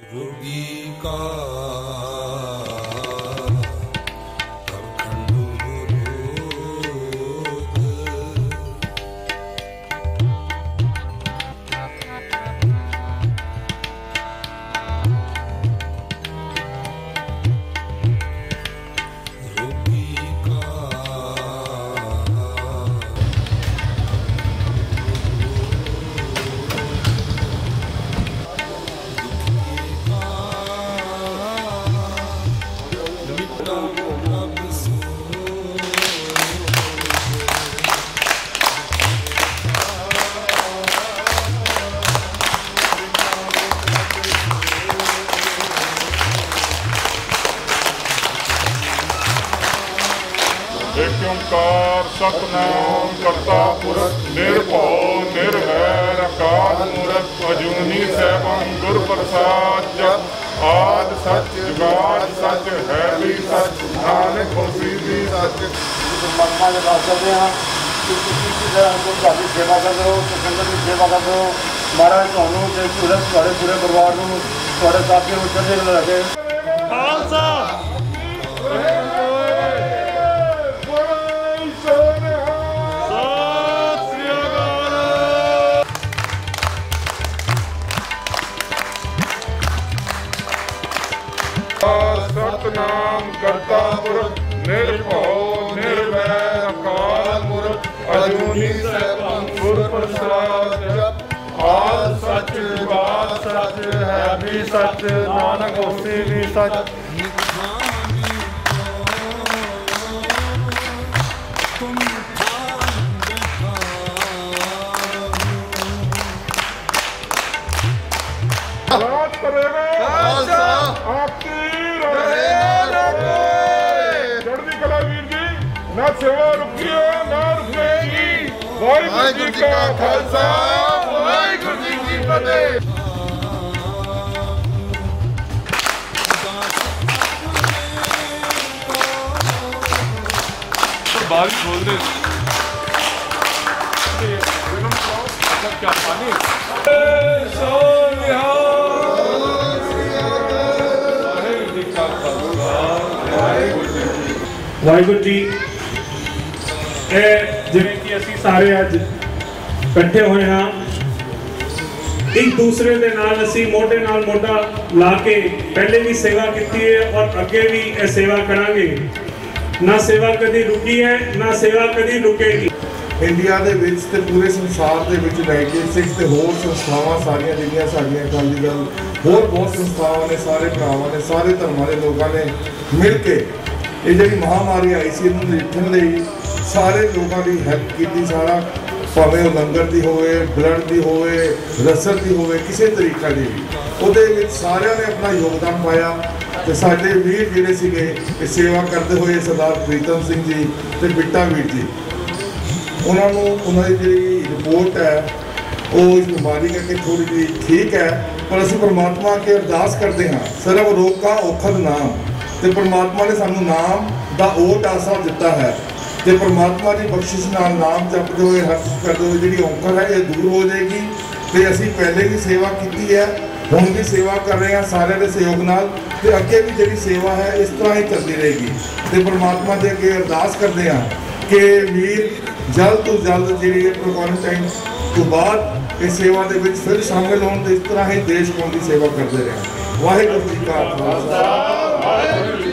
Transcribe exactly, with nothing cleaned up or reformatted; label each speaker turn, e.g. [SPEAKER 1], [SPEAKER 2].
[SPEAKER 1] रोगी का
[SPEAKER 2] एक ओंकार सतनाम करता पुरख निर्भव निर्वैर अकाल मूरत अजूनी सैभं गुर प्रसाद जप आद सच जुगाद सच है भी सच नानक होसी भी सच।
[SPEAKER 3] परमात्मा ने बात कर रहे हैं कि किसी की तरह हमको काफ़ी सेवा कर रहे हो तो संगत की सेवा कर रहे हो महाराज ਤੁਹਾਨੂੰ ਤੇ ਪੂਰੇ ਤੁਹਾਡੇ ਪੂਰੇ ਪਰਿਵਾਰ ਨੂੰ ਤੁਹਾਡੇ ਸਾਥੀਆਂ ਨੂੰ ਚੰਗੇ ਨਾਲ ਰੱਖੇ। ਖਾਲਸਾ
[SPEAKER 2] सतनाम करता पुरख निर्भव निर्वैर अकाल मूरत अजूनी सैभं गुर प्रसाद जप आद सच जुगाद सच है भी सच नानक होसी भी सच। राज करेगा आपकी चढ़ती कला वीर जी ना सेवा रुकी ना रुकेगी। वाहिगुरू जी का खालसा वाहिगुरू जी की फतेह। बारिश बोल दे क्या पानी
[SPEAKER 4] वाहिगुरू जी जिवें कि असीं सारे अज इकट्ठे होए हाँ एक दूसरे दे नाल असीं मोढे नाल मोढा ला के पहले भी सेवा की है और अगे भी यह सेवा करांगे। ना सेवा कदी रुकी है ना सेवा कदी रुकेगी।
[SPEAKER 5] इंडिया दे विच ते पूरे संसार दे विच नाइनटीन सिक्स ते होर संस्थावां सारियां जिहड़ियां साडियां अकाली दल होर बहुत संस्थावां ने सारे भरावां ने सारे धर्मां दे लोकां ने मिल के ये जी महामारी आई सी इन्हूं नजिठण लई सारे लोगों की हैल्प की। सारा भावें लंगर की होवे ब्लड की होवे रसद की होवे किसी तरीका की भी उहदे विच सारियां ने अपना योगदान पाया। तो साडे वीर जिहड़े सीगे सेवा करते हुए सरदार प्रीतम सिंह जी ते बिट्टा वीर जी उन्होंने उन्होंने जी रिपोर्ट है वो इस बीमारी करके थोड़ी जी ठीक है पर असीं परमात्मा के अरदास करते हाँ सर्व रोग का औखद नाम तो परमात्मा ने सानू नाम का ओट आसा दिता है तो परमात्मा की बख्शिश नाल नाम जपते हुए हर करते हुए जी औंकड़ है ये दूर हो जाएगी। तो असीं पहले भी सेवा की है हुण भी सेवा कर रहे हैं सारे के सहयोग नाल तो अगे भी जी सेवा है इस तरह ही चलती रहेगी। तो परमात्मा के अगे अरदास करते हैं कि वीर जल्द तो जल्द जी क्वारंटाइन तो बाद इस सेवा के फिर शामिल होने इस तरह ही देश कौम की सेवा करते रहे। वाहिगुरू जी का खालसा।